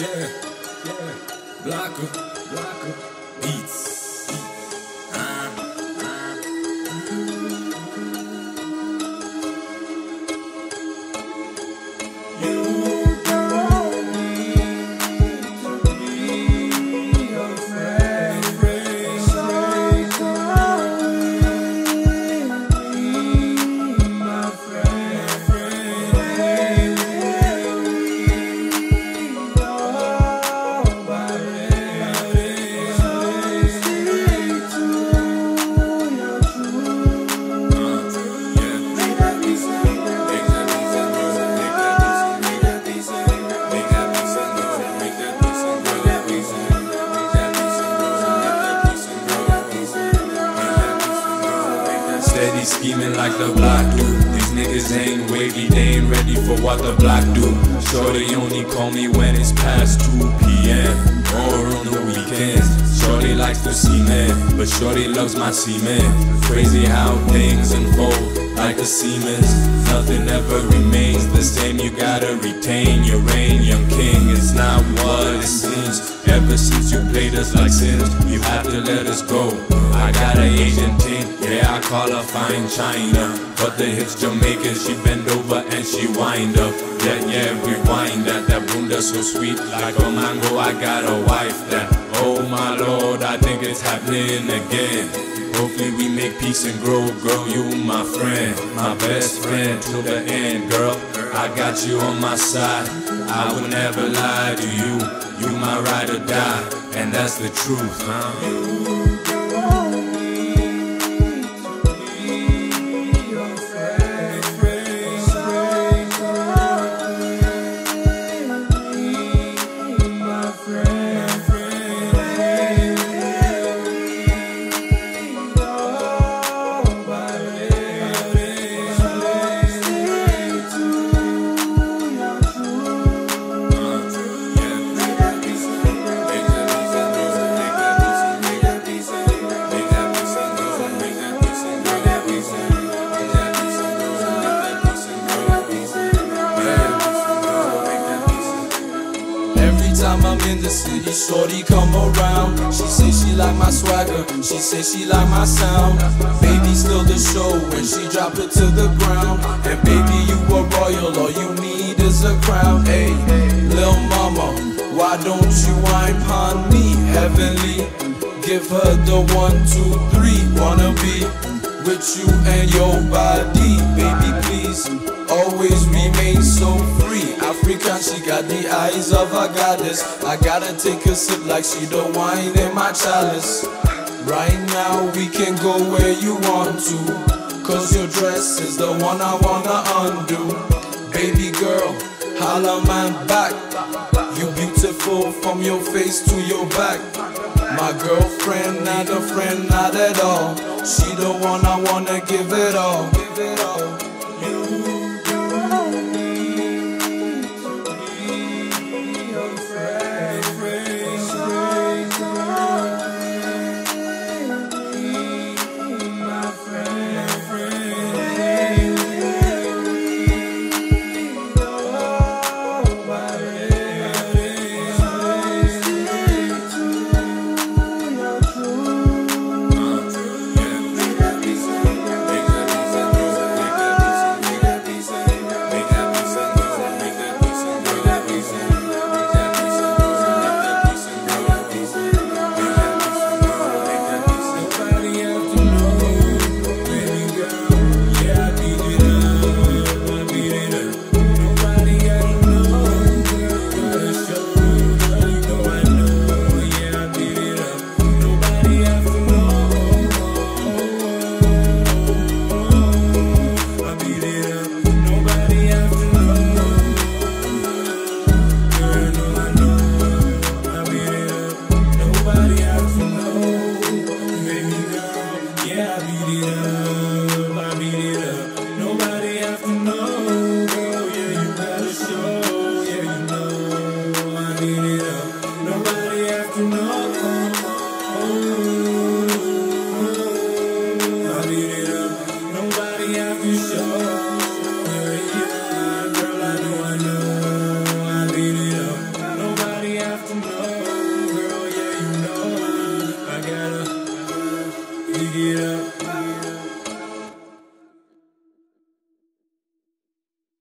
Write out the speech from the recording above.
Blocker, beats. Steady scheming like the block do. These niggas ain't wavy, they ain't ready for what the block do. Shorty only call me when it's past 2 p.m. or on the weekends. Shorty likes to see men, but shorty loves my semen. Crazy how things unfold like a Siemens. Nothing ever remains the same, you gotta retain your reign. Young king, it's not what it seems. Ever since you played us like Sims, you have to let us go. I got an Asian teen, yeah, I call her fine China. But the hips Jamaican, she bend over and she wind up. Yeah, rewind that. That bunda so sweet like a mango, I got a wife that. Oh my lord, I think it's happening again. Hopefully we make peace and grow. Girl, you my friend, my best friend till the end. Girl, I got you on my side, I will never lie to you. You my ride or die, and that's the truth, huh? Time I'm in the city, shorty come around. She say she like my swagger, she say she like my sound. Baby still the show when she drop it to the ground. And baby you a royal, all you need is a crown. Hey, lil mama, why don't you whine pon me? Heavenly, give her the 1, 2, 3. Wanna be with you and your body, baby please. Always remain so free. African, she got the eyes of a goddess. I gotta take a sip like she the wine in my chalice. Right now we can go where you want to, cause your dress is the one I wanna undo. Baby girl, holla man back. You beautiful from your face to your back. My girlfriend, not a friend, not at all. She the one I wanna give it all. Shake it up.